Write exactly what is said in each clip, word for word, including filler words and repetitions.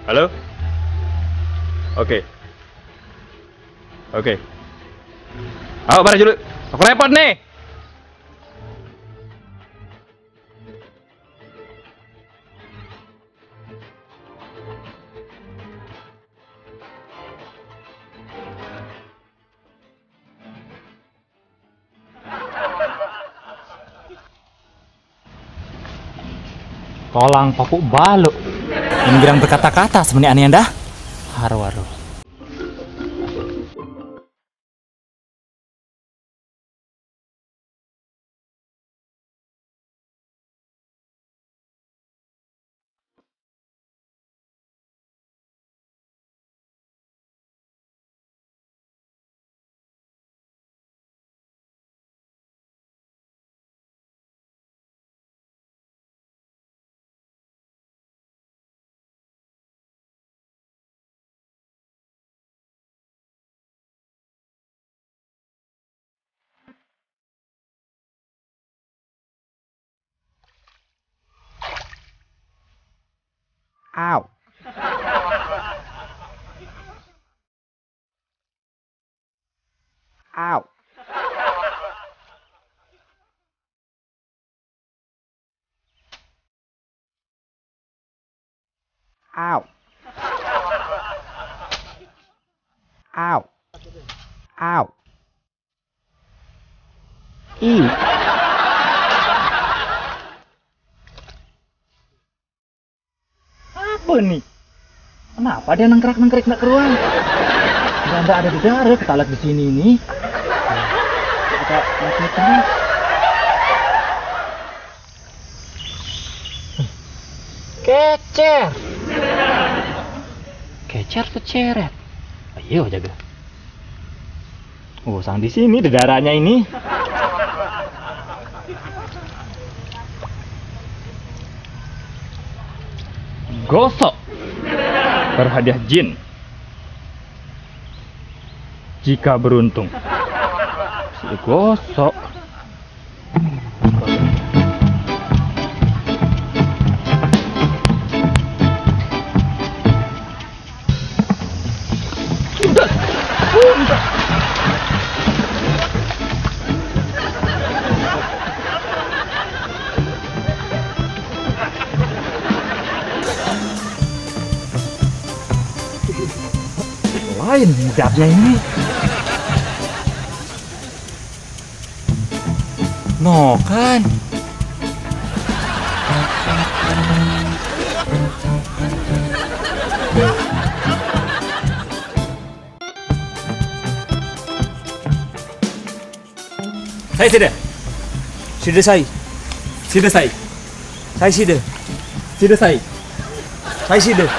Halo? Oke. Oke. Ayo bareng dulu. Aku repot nih. Kolang papuk baluk. Ini girang berkata-kata sebenarnya aneh anda. Haru-haru. Ow. Ow. Ow. Ow. Ow. Ih. Apa nih? Kenapa dia nengkrak-nengkrik nak keruang? Anda ada di darat, kita lihat di sini nih. Kita lihat terus. Kecer. Kecer tuh ceret. Ayo jaga. Oh, sang di sini di darahnya ini. Gosok. Berhadiah jin. Jika beruntung. Si gosok. Lain hidapnya ini. No kan. Saya sudah. Sudah saya. Sudah saya. Saya sudah. Sudah saya. Saya sudah.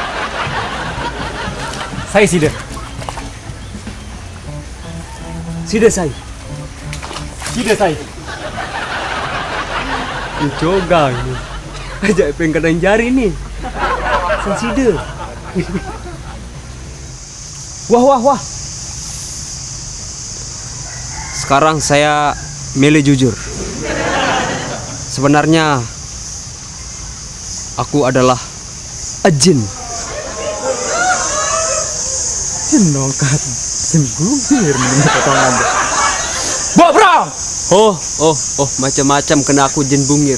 Saya sudah. Sudah saya. Sudah saya. Coga ini. Ajak pengkadang jari nih. Sensida. Wah wah wah. Sekarang saya milih jujur. Sebenarnya aku adalah a jin. Nongkat sembunyi menurut potongan. Bawa perang. Oh, oh, oh, macam-macam kena aku jin bungir.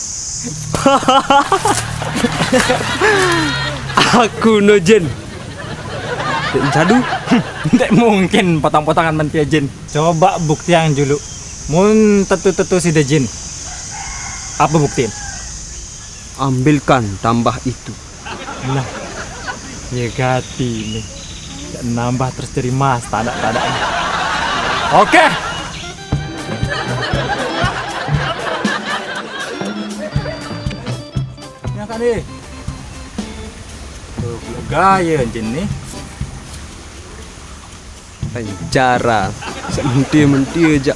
Aku no jin. Jadu? Tidak mungkin potong-potongan mentia jin. Coba bukti yang dulu. Mun tetu-tetu si jin. Apa buktiin? Ambilkan tambah itu. Nah, nyegati nih. Nambah terus dari mas tanda-tanda. Oke. Ya kan nih. Tuh gaya jin nih. Penjara. Menti-menti aja.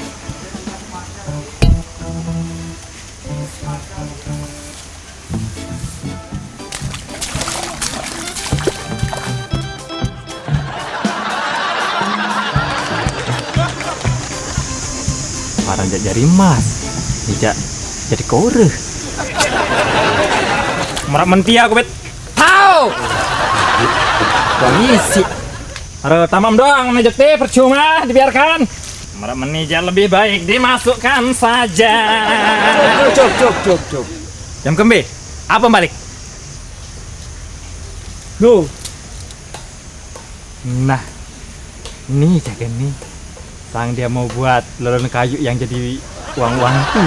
Parang jadi emas, tidak jadi kore. Merak mentia aku bet. Tau. Bang isi. Aduh, tamam doang ngejekti percuma dibiarkan. Menija lebih baik dimasukkan saja. Cuk, cuk, cuk, cuk. Jam kembe, apa balik? Go. Nah, nih jaga nih. Sang dia mau buat lelon kayu yang jadi uang-uang tuh.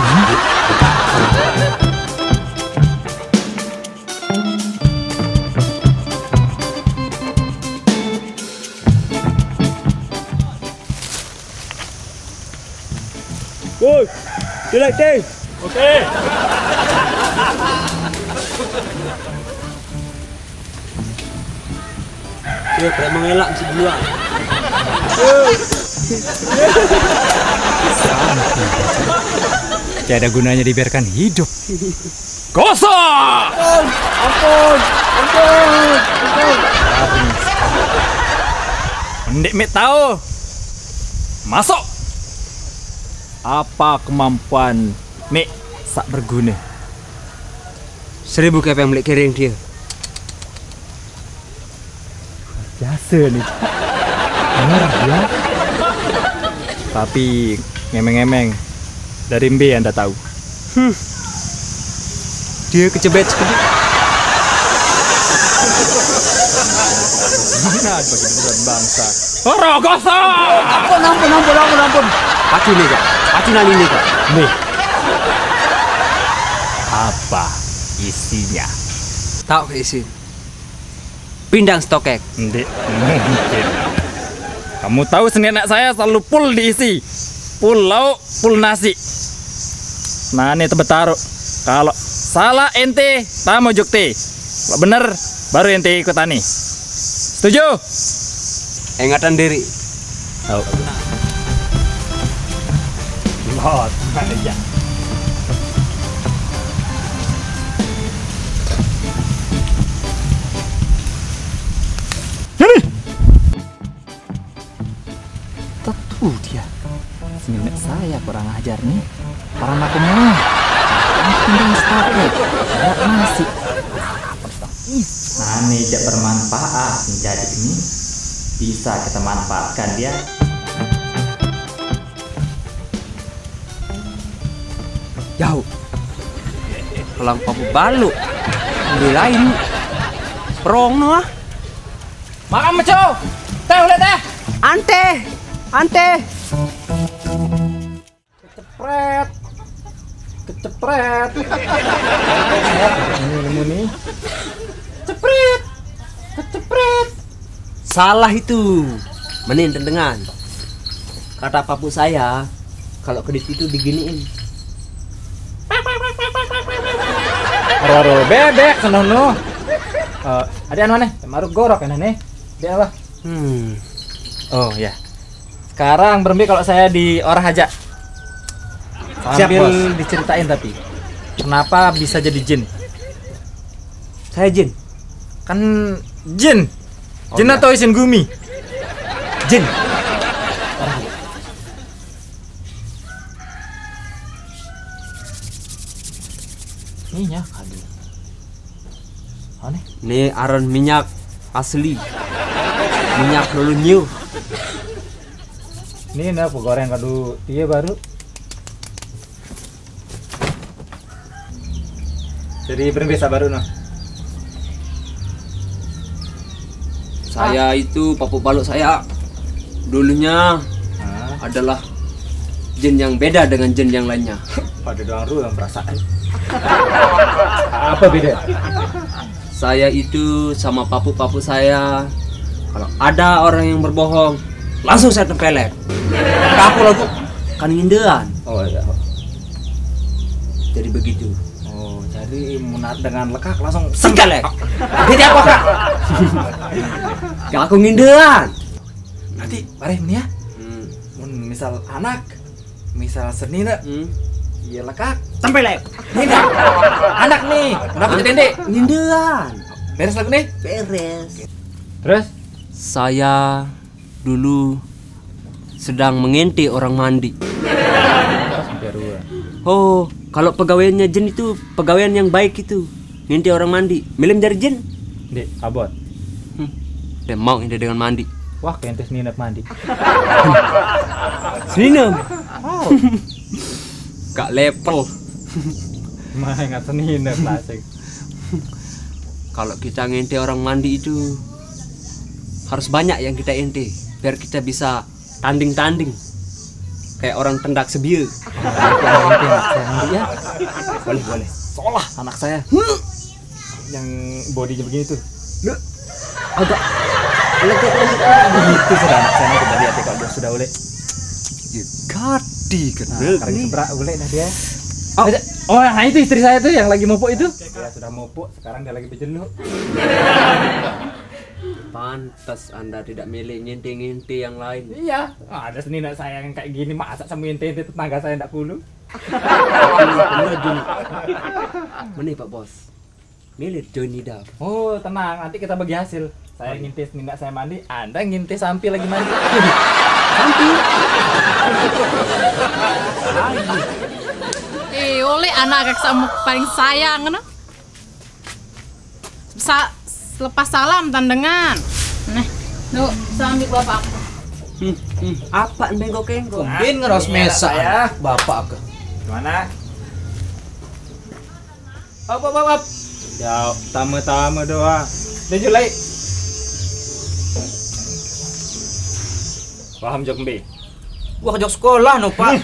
Woi, jelek deh. Oke. Ya, kayak mengelak si duluan. Tidak ada gunanya dibiarkan hidup. Gosok! Ampun, ampun, ampun. Mendik mit tahu. Masuk. Apa kemampuan Nik sak berguna? Seribu kepeng beli kering dia. Biasa nih. Merah ya. Tapi ngemeng-ngemeng dari Mbe Anda tahu. Hmm. Dia kecebet sekali. Mana bagi bukan bangsa. Ora gosok. Ampun, ampun, ampun, ampun, ampun. Pacu nih kak, pacu nali nih kak. Nih. Apa isinya? Tahu isi. Pindang stokek. Ndek, mungkin. Kamu tahu senenek saya selalu full diisi. Full lauk, full nasi. Nah, ini tebetaru. Kalau salah ente, tamu jukti. Kalau bener, baru ente ikutan nih. Setuju? Ingatan diri. Tahu. Lot, aja. Tuh dia, nenek saya kurang ajar nih. Karena aku mau pindang stokek, ada nasi. Nah, ini tidak bermanfaat menjadi ini. Bisa kita manfaatkan dia. Jauh. Kelang papu balu. Di lain. Perong no ah. Makan meco. Teh udah teh. Ante. Ante. Kecepret. Kecepret. Ini nemu nih. Cepret. Kecepret. Salah itu. Menin tentengan. Kata papu saya, kalau kedis itu diginiin. Roro bebek senono. Eh, ada anu nih, maruk gorok kan nih. Dia apa? Hmm. Oh ya. Sekarang berembi kalau saya di Orah aja. Sambil Siap, diceritain tapi. Kenapa bisa jadi jin? Saya jin. Kan jin. Oh, Jin iya. atau isin gumi? Jin. Ini ya kali. Aneh. Ini aron minyak asli. Minyak dulu new. Ini nih aku goreng kadu dia baru. Jadi berbiasa baru noh. Saya itu papu baluk saya dulunya Ah, adalah jin yang beda dengan jin yang lainnya. pada doang ru yang perasaan. Apa beda? Saya itu sama papu-papu saya, kalau ada orang yang berbohong, langsung saya tempelek. Aku lagu kan ngindean. Oh iya. Jadi begitu. Oh, jadi munat dengan lekak langsung Sengkelek. Jadi apa kak? Gak aku ngindean. nanti bareng nih ya. Hmm. Mun misal anak, misal seni nak, Hmm. iya lekak. Tempelek. Ini anak nih, kenapa jadi dendek? Ngindean. Beres lagu nih. Beres. Terus? Saya dulu sedang menginti orang mandi. Oh, kalau pegawaiannya jin itu pegawaian yang baik itu. Nginti orang mandi. Milih dari jin. Dek, abot. Hmm. Dia mau ini dengan mandi. Wah, kentes ninap mandi. Seninem. Oh. Gak level. Mah nggak seninap klasik. Kalau kita ngente orang mandi itu harus banyak yang kita ente biar kita bisa tanding-tanding kayak orang tendak sebieu. Ya, boleh boleh. Solah anak saya. Yang bodinya begini tuh. Agak Begitu sudah anak saya kita lihat ya kalau dia sudah oleh. ya gadi kan. Nah, sekarang sebrak oleh nah dia. Oh, oh, nah itu istri saya tuh yang lagi mopok itu. Ya sudah mopok, sekarang dia lagi berjenuh. Pantas Anda tidak milih ngente-ngente yang lain. Iya, oh, ada senina saya yang kayak gini, masa sama ente-ente tetangga saya ndak puluh. Mana Pak Bos? Milih Johnny Dap. Oh, tenang, nanti kita bagi hasil. Saya ngintis senina saya mandi, Anda ngintis sampi lagi mandi. Sampi. Eh, oleh anak kakak sama paling sayang, no? Sa lepas salam tandengan. Nih, tuh, sambil bapak aku. Hmm, hmm. Apa bengkok-bengkok? Bin ngeros mesa ya, bapak ke. Gimana? Op, op, op, op. Ya, tamu-tamu doang. Dan Julai. Paham jok mbe? Gua kejok sekolah no pak.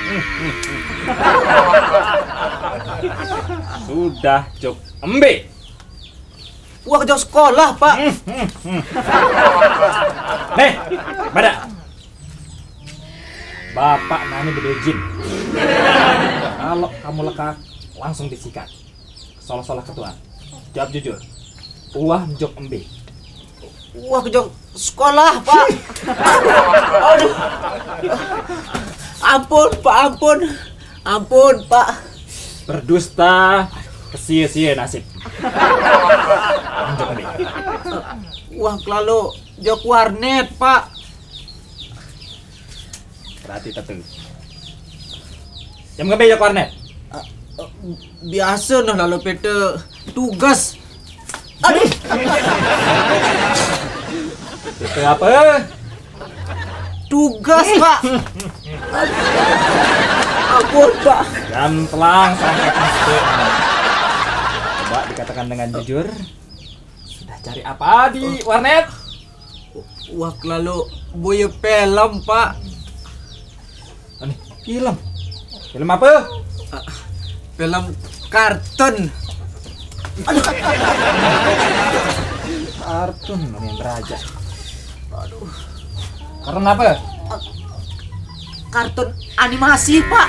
Sudah jok embe. Gua kejok sekolah pak. Nih, pada. Bapak nani beda jin. Kalau kamu lekak, langsung disikat. Salah-salah ketua. Jawab jujur. Uah jok embe. Gua kejok sekolah pak. Aduh. Ampun pak, ampun. Ampun pak. Berdusta, kesia-sia nasib. Jok embe. Wah lalu jok warnet pak. Berarti tetu. Jam kebe jok warnet. Biasa noh lalu pete tugas. Aduh. Itu apa? Tugas pak. Ampun pak. Jam telang sampai masuk. Coba dikatakan dengan jujur. Sudah cari apa di warnet? Wah lalu boya film pak. Oh, nih, film. Film apa? Film kartun. Kartun yang raja. Aduh. Karena apa? Kartun animasi pak.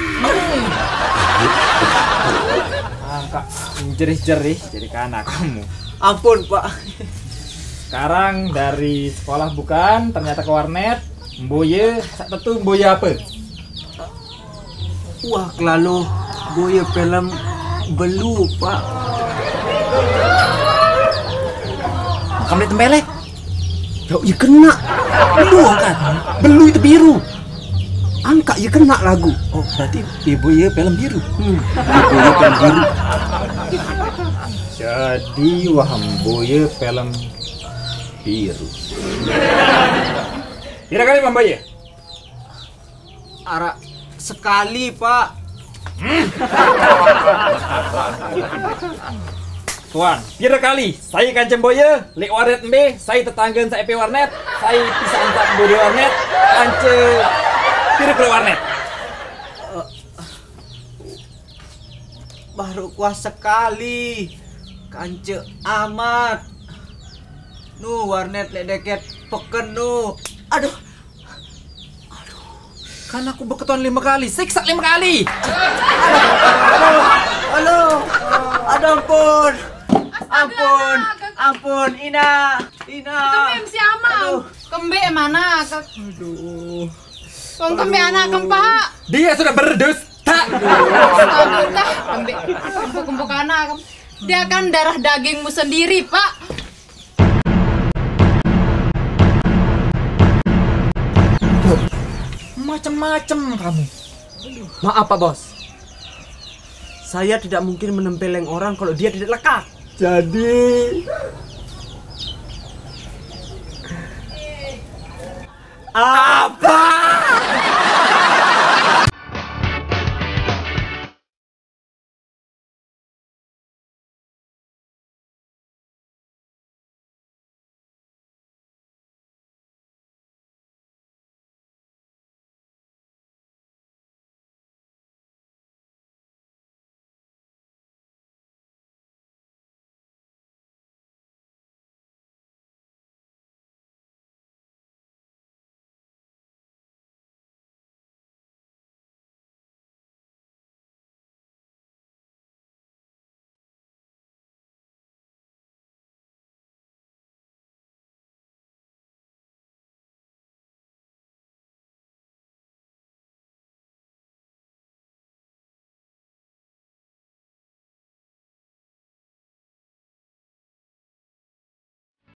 Angka jerih-jerih jadi anak kamu. Ampun pak. Sekarang dari sekolah bukan, ternyata ke warnet. Mboye, sak tetu mboye apa? Wah lalu boya film belu pak. Kamu lihat tembelek? Ya, ya kena. Belu angkat. Belu itu biru. Angkat ya kena lagu. Oh, berarti ibu ya film biru. Hmm. Ibu ya film biru. Jadi waham boye film biru. Kira kali mambaye? Ara sekali pak. Tuan, kira kali saya kancem boye, lek warnet mbe, saya tetanggan saya pe warnet, saya bisa antak bodo warnet, kance kira ke warnet. Uh, baru kuas sekali. Kance amat. Nu warnet lek deket peken nu. Aduh. Kan aku beketuan lima kali, siksa lima kali. Aduh. Halo. Aduh ampun. Ampun. Ampun Ina. Ina. Kembe si Amang. Kembe mana? Aduh. Kong kembe anak kempa. Dia sudah berdusta. Aduh, kembe. Kumpul-kumpul anak. Dia kan darah dagingmu sendiri, Pak. Macem-macem kamu. Maaf Pak Bos. Saya tidak mungkin menempeleng orang kalau dia tidak lekat. Jadi apa?